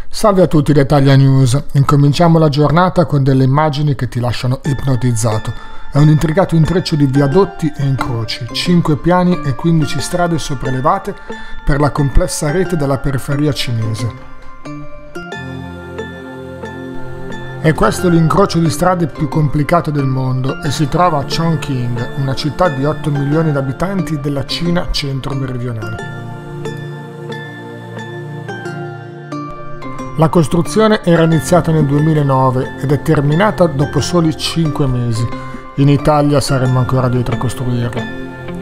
Salve a tutti da Italia News. Incominciamo la giornata con delle immagini che ti lasciano ipnotizzato. È un intricato intreccio di viadotti e incroci, 5 piani e 15 strade sopraelevate per la complessa rete della periferia cinese. E questo è l'incrocio di strade più complicato del mondo e si trova a Chongqing, una città di 8 milioni di abitanti della Cina centro-meridionale. La costruzione era iniziata nel 2009 ed è terminata dopo soli 5 mesi. In Italia saremmo ancora dietro a costruirla.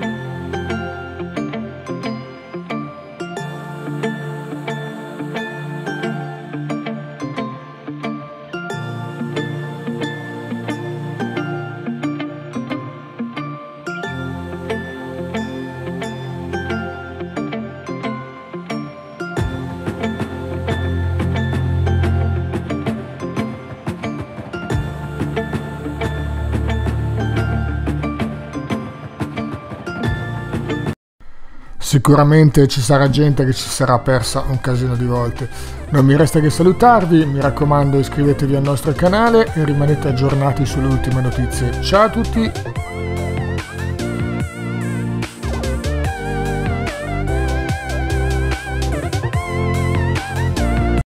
Sicuramente ci sarà gente che ci sarà persa un casino di volte. Non mi resta che salutarvi, mi raccomando iscrivetevi al nostro canale e rimanete aggiornati sulle ultime notizie. Ciao a tutti!